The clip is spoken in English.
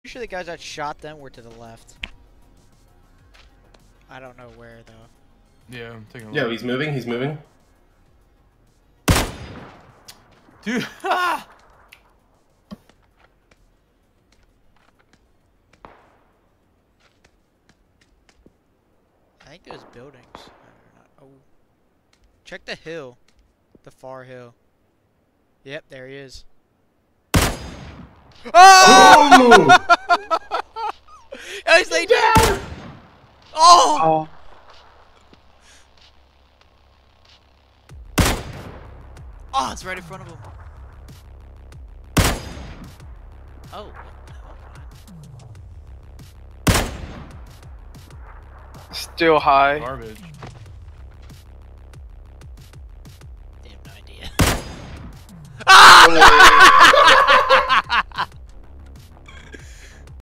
sure the guys that shot them were to the left. I don't know where though. Yeah, I'm taking a look. Yo, he's moving. He's moving. Dude, ah! I think there's buildings. Oh, check the hill, the far hill. Yep, there he is. Oh! Oh, he's laid down. Oh! Oh, it's right in front of him. Oh. Still high. Garbage.